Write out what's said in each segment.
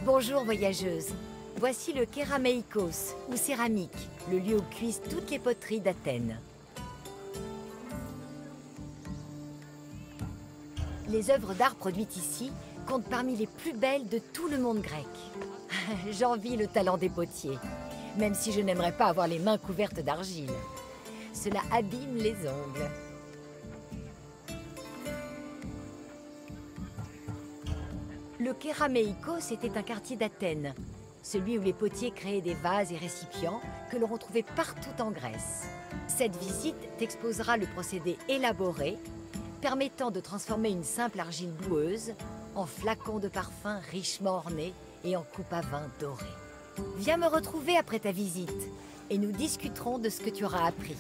Bonjour voyageuse. Voici le Kerameikos, ou céramique, le lieu où cuisent toutes les poteries d'Athènes. Les œuvres d'art produites ici comptent parmi les plus belles de tout le monde grec. J'envie le talent des potiers, même si je n'aimerais pas avoir les mains couvertes d'argile. Cela abîme les ongles. Le Kerameikos était un quartier d'Athènes, celui où les potiers créaient des vases et récipients que l'on retrouvait partout en Grèce. Cette visite t'exposera le procédé élaboré permettant de transformer une simple argile boueuse en flacons de parfum richement ornés et en coupe à vin dorée. Viens me retrouver après ta visite et nous discuterons de ce que tu auras appris.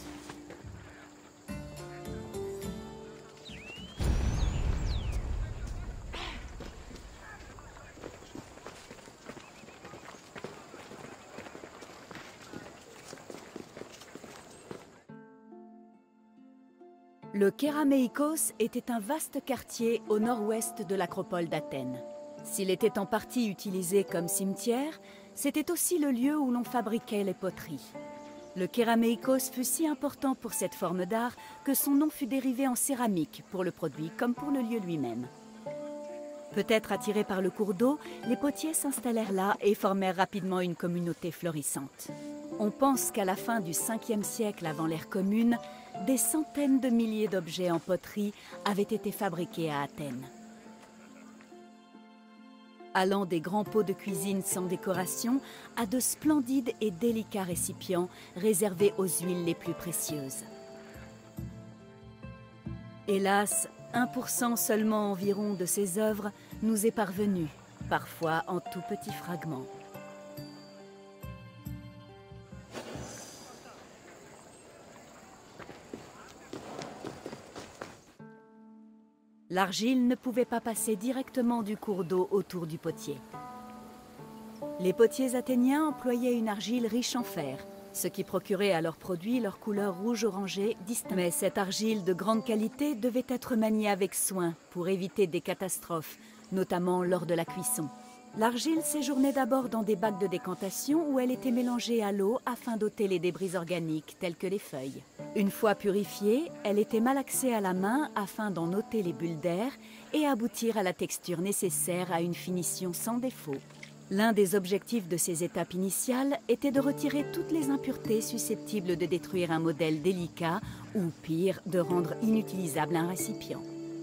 Le Kerameikos était un vaste quartier au nord-ouest de l'acropole d'Athènes. S'il était en partie utilisé comme cimetière, c'était aussi le lieu où l'on fabriquait les poteries. Le Kerameikos fut si important pour cette forme d'art que son nom fut dérivé en céramique pour le produit comme pour le lieu lui-même. Peut-être attirés par le cours d'eau, les potiers s'installèrent là et formèrent rapidement une communauté florissante. On pense qu'à la fin du 5e siècle avant l'ère commune, des centaines de milliers d'objets en poterie avaient été fabriqués à Athènes. Allant des grands pots de cuisine sans décoration à de splendides et délicats récipients réservés aux huiles les plus précieuses. Hélas, 1% seulement environ de ces œuvres nous est parvenu, parfois en tout petits fragments. L'argile ne pouvait pas passer directement du cours d'eau autour du potier. Les potiers athéniens employaient une argile riche en fer, ce qui procurait à leurs produits leur couleur rouge-orangée distincte. Mais cette argile de grande qualité devait être maniée avec soin pour éviter des catastrophes, notamment lors de la cuisson. L'argile séjournait d'abord dans des bacs de décantation où elle était mélangée à l'eau afin d'ôter les débris organiques tels que les feuilles. Une fois purifiée, elle était malaxée à la main afin d'en ôter les bulles d'air et aboutir à la texture nécessaire à une finition sans défaut. L'un des objectifs de ces étapes initiales était de retirer toutes les impuretés susceptibles de détruire un modèle délicat ou, pire, de rendre inutilisable un récipient.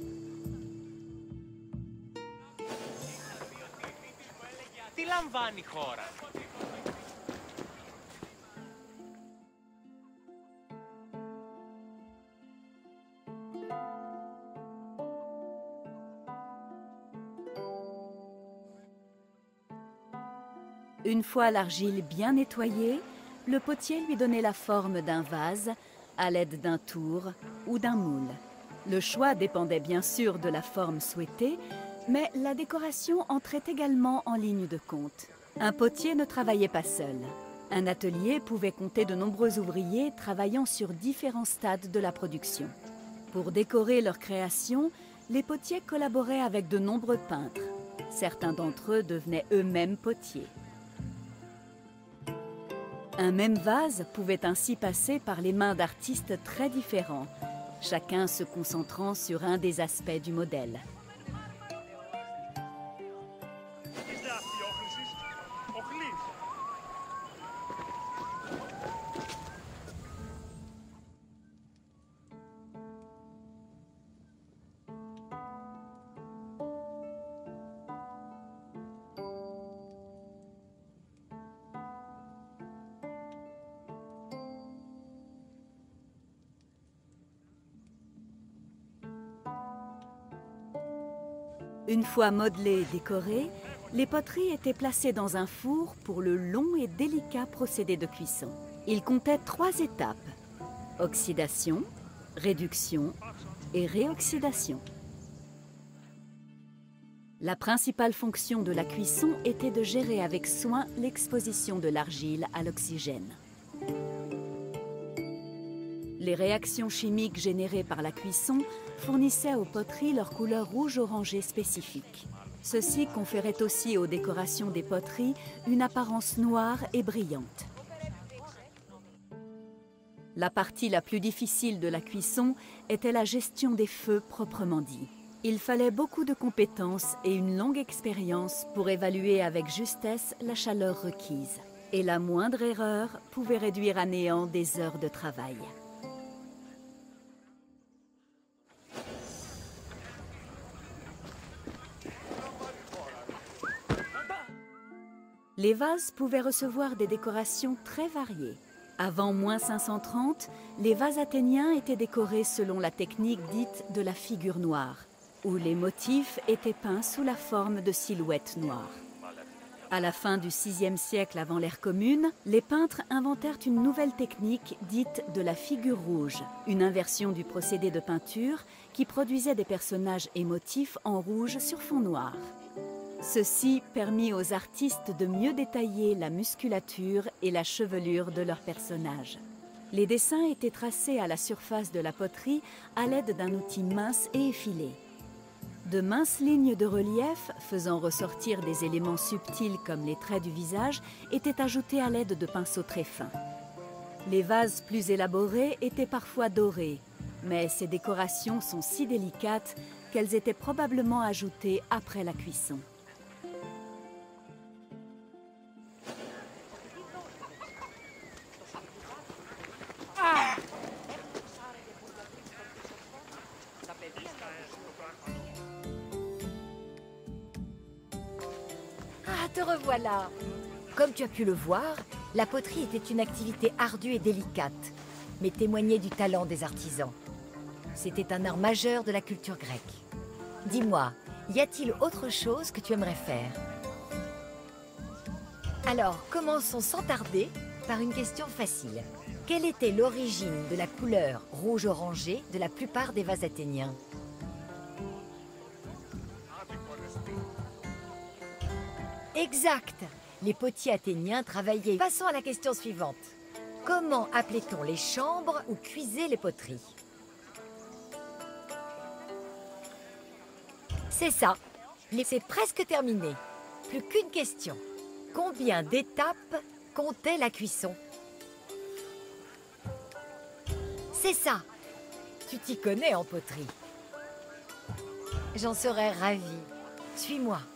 Une fois l'argile bien nettoyée, le potier lui donnait la forme d'un vase à l'aide d'un tour ou d'un moule. Le choix dépendait bien sûr de la forme souhaitée, mais la décoration entrait également en ligne de compte. Un potier ne travaillait pas seul. Un atelier pouvait compter de nombreux ouvriers travaillant sur différents stades de la production. Pour décorer leur création, les potiers collaboraient avec de nombreux peintres. Certains d'entre eux devenaient eux-mêmes potiers. Un même vase pouvait ainsi passer par les mains d'artistes très différents, chacun se concentrant sur un des aspects du modèle. Une fois modelées et décorées, les poteries étaient placées dans un four pour le long et délicat procédé de cuisson. Il comptait 3 étapes: oxydation, réduction et réoxydation. La principale fonction de la cuisson était de gérer avec soin l'exposition de l'argile à l'oxygène. Les réactions chimiques générées par la cuisson fournissaient aux poteries leur couleur rouge-orangée spécifique. Ceci conférait aussi aux décorations des poteries une apparence noire et brillante. La partie la plus difficile de la cuisson était la gestion des feux proprement dit. Il fallait beaucoup de compétences et une longue expérience pour évaluer avec justesse la chaleur requise. Et la moindre erreur pouvait réduire à néant des heures de travail. Les vases pouvaient recevoir des décorations très variées. Avant moins 530, les vases athéniens étaient décorés selon la technique dite de la figure noire, où les motifs étaient peints sous la forme de silhouettes noires. À la fin du VIe siècle avant l'ère commune, les peintres inventèrent une nouvelle technique dite de la figure rouge, une inversion du procédé de peinture qui produisait des personnages et motifs en rouge sur fond noir. Ceci permit aux artistes de mieux détailler la musculature et la chevelure de leurs personnages. Les dessins étaient tracés à la surface de la poterie à l'aide d'un outil mince et effilé. De minces lignes de relief, faisant ressortir des éléments subtils comme les traits du visage, étaient ajoutées à l'aide de pinceaux très fins. Les vases plus élaborés étaient parfois dorés, mais ces décorations sont si délicates qu'elles étaient probablement ajoutées après la cuisson. Ah, te revoilà! Comme tu as pu le voir, la poterie était une activité ardue et délicate, mais témoignait du talent des artisans. C'était un art majeur de la culture grecque. Dis-moi, y a-t-il autre chose que tu aimerais faire? Alors, commençons sans tarder par une question facile. Quelle était l'origine de la couleur rouge-orangé de la plupart des vases athéniens? Exact! Les potiers athéniens travaillaient. Passons à la question suivante. Comment appelait-on les chambres où cuisaient les poteries? C'est ça. C'est presque terminé. Plus qu'une question. Combien d'étapes comptait la cuisson? C'est ça. Tu t'y connais en poterie. J'en serais ravie. Suis-moi.